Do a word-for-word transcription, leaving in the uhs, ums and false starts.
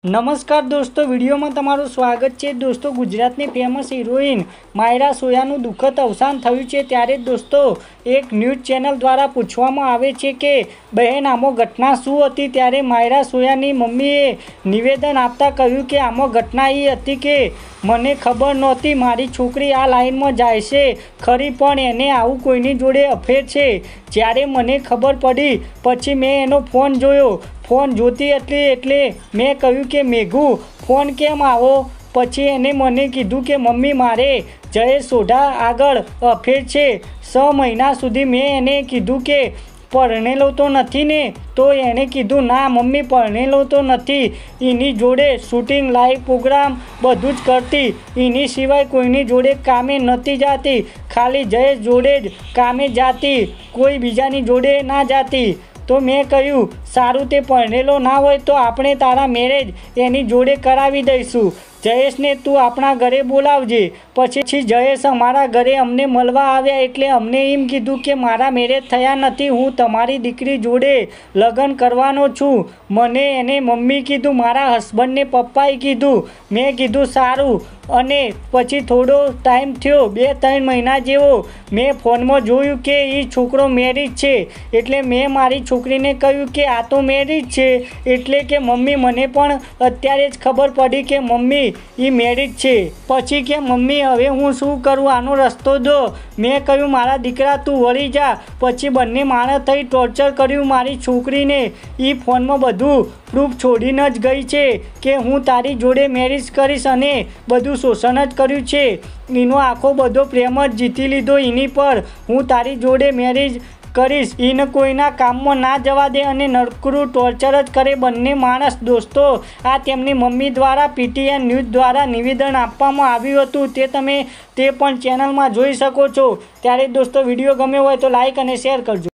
નમસ્કાર દોસ્તો, વિડીયોમાં તમારું સ્વાગત છે। દોસ્તો, ગુજરાતની ફેમસ હિરોઈન માયરા સોયાનું દુઃખદ અવસાન થયું છે। ત્યારે દોસ્તો એક ન્યૂઝ ચેનલ દ્વારા પૂછવામાં આવે છે કે બહેન આમાં ઘટના શું હતી। ત્યારે માયરા સોયાની મમ્મીએ નિવેદન આપતા કહ્યું કે આમાં ઘટના એ હતી કે મને ખબર નહોતી મારી છોકરી આ લાઈનમાં જાય છે ખરી, પણ એને આવું કોઈની જોડે અફેર છે। જ્યારે મને ખબર પડી પછી મેં એનો ફોન જોયો। ફોન જોતી હતી એટલે મેં કહ્યું કે મેઘુ ફોન કેમ આવો? પછી એને મને કીધું કે મમ્મી મારે જયેશ સોઢા આગળ અફેર છે। છ મહિના સુધી મેં એને કીધું કે પરણેલો તો નથી ને? તો એણે કીધું ના મમ્મી પરણેલો તો નથી, એની જોડે શૂટિંગ લાઈવ પ્રોગ્રામ બધું જ કરતી, એની સિવાય કોઈની જોડે કામે નહોતી જાતી, ખાલી જયેશ જોડે જ કામે જાતી, કોઈ બીજાની જોડે ના જાતી। તો મેં કહ્યું સારું, તે પરણેલો ના હોય તો આપણે તારા મેરેજ એની જોડે કરાવી દઈશું, જયેશને તું આપણા ઘરે બોલાવજે। પછી જયેશ અમારા ઘરે અમને મળવા આવ્યા એટલે અમને એમ કીધું કે મારા મેરેજ થયા નથી, હું તમારી દીકરી જોડે લગ્ન કરવાનો છું। મને એને મમ્મી કીધું, મારા હસબન્ડને પપ્પાએ કીધું। મેં કીધું સારું। અને પછી થોડો ટાઈમ થયો, બે ત્રણ મહિના જેવો, મેં ફોનમાં જોયું કે એ છોકરો મેરિડ છે એટલે મેં મારી છોકરીને કહ્યું કે આ તો મેરિડ છે। એટલે કે મમ્મી મને પણ અત્યારે જ ખબર પડી કે મમ્મી એ મેરિડ છે। પછી કે મમ્મી હવે હું શું કરું, આનો રસ્તો દો। મેં કહ્યું મારા દીકરા તું વળી જા। પછી બંને માણસ થઈ ટોર્ચર કર્યું મારી છોકરીને। એ ફોનમાં બધું પ્રૂફ છોડીને જ ગઈ છે કે હું તારી જોડે મેરેજ કરીશ અને બધું શોષણ જ કર્યું છે। એનો આખો બધો પ્રેમ જ જીતી લીધો એની પર, હું તારી જોડે મેરેજ કરીશ, એને કોઈના કામમાં ના જવા દે અને નરકરું ટોર્ચર જ કરે બંને માણસ। દોસ્તો, આ તેમની મમ્મી દ્વારા પીટીએન ન્યૂઝ દ્વારા નિવેદન આપવામાં આવ્યું હતું, તે તમે તે પણ ચેનલમાં જોઈ શકો છો। ત્યારે દોસ્તો, વિડીયો ગમ્યો હોય તો લાઈક અને શેર કરજો।